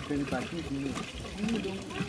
เป็นปลาที่ดี